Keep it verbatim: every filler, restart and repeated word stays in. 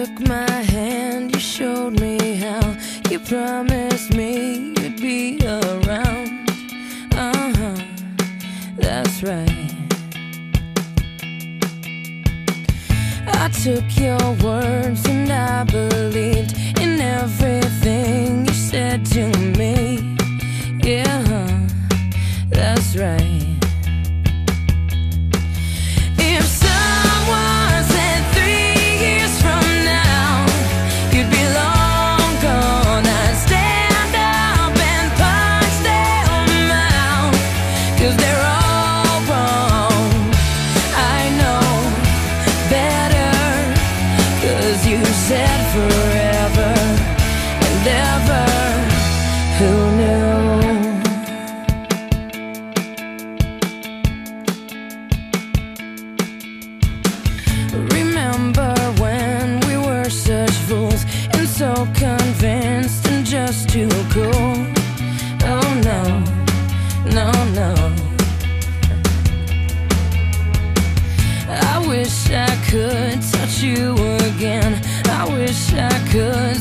took my hand, you showed me how. You promised me you'd be around. Uh-huh, that's right. I took your words and I believed in everything you said to me. Yeah, that's right. Forever and ever, who knew? Remember when we were such fools and so convinced and just too cool? Oh no, no, no. I wish I could touch you again. I wish I could